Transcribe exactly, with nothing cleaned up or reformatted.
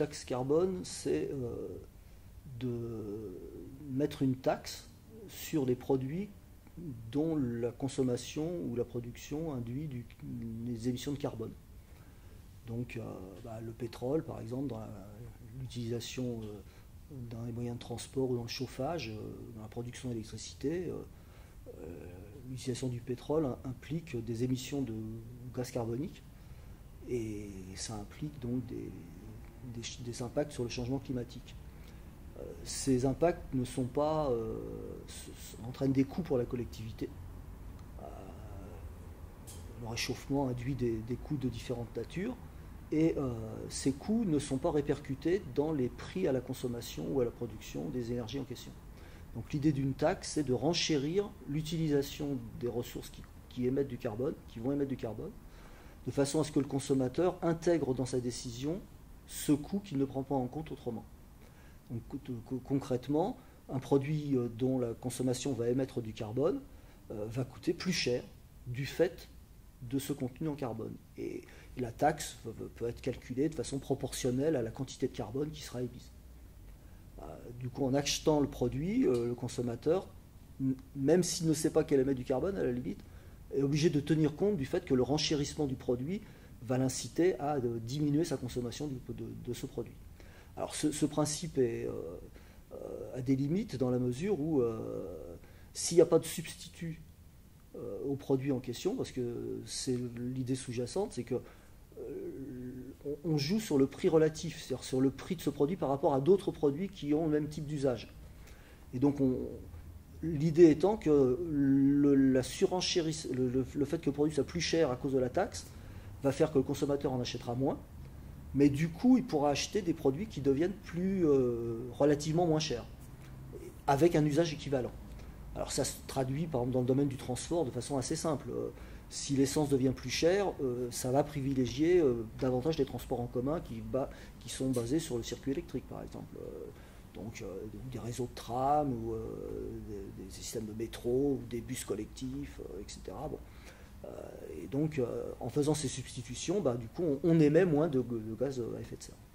taxe carbone, c'est euh, de mettre une taxe sur des produits dont la consommation ou la production induit du, des émissions de carbone. Donc euh, bah, le pétrole, par exemple, dans l'utilisation euh, dans les moyens de transport ou dans le chauffage, euh, dans la production d'électricité, euh, euh, l'utilisation du pétrole implique des émissions de gaz carbonique et ça implique donc des, des, des impacts sur le changement climatique. Euh, ces impacts ne sont pas, euh, entraînent des coûts pour la collectivité. Euh, le réchauffement induit des, des coûts de différentes natures. Et euh, ces coûts ne sont pas répercutés dans les prix à la consommation ou à la production des énergies en question. Donc l'idée d'une taxe, c'est de renchérir l'utilisation des ressources qui, qui émettent du carbone, qui vont émettre du carbone, de façon à ce que le consommateur intègre dans sa décision ce coût qu'il ne prend pas en compte autrement. Donc concrètement, un produit dont la consommation va émettre du carbone euh, va coûter plus cher du fait de ce contenu en carbone. Et la taxe peut être calculée de façon proportionnelle à la quantité de carbone qui sera émise. Du coup, en achetant le produit, le consommateur, même s'il ne sait pas qu'elle émet du carbone, à la limite, est obligé de tenir compte du fait que le renchérissement du produit va l'inciter à diminuer sa consommation de, de, de ce produit. Alors ce, ce principe est, euh, euh, a des limites dans la mesure où euh, s'il n'y a pas de substitut euh, au produit en question, parce que c'est l'idée sous-jacente, c'est que euh, on joue sur le prix relatif, c'est-à-dire sur le prix de ce produit par rapport à d'autres produits qui ont le même type d'usage. Et donc l'idée étant que le, la surenchéris, le, le, le fait que le produit soit plus cher à cause de la taxe va faire que le consommateur en achètera moins, mais du coup il pourra acheter des produits qui deviennent plus euh, relativement moins chers, avec un usage équivalent. Alors ça se traduit par exemple dans le domaine du transport de façon assez simple. Euh, si l'essence devient plus chère, euh, ça va privilégier euh, davantage des transports en commun qui, bah, qui sont basés sur le circuit électrique par exemple. Euh, donc euh, des réseaux de tram ou euh, des, des systèmes de métro ou des bus collectifs, euh, et cetera. Bon. Euh, et donc euh, en faisant ces substitutions, bah, du coup on, on émet moins de, de gaz à effet de serre.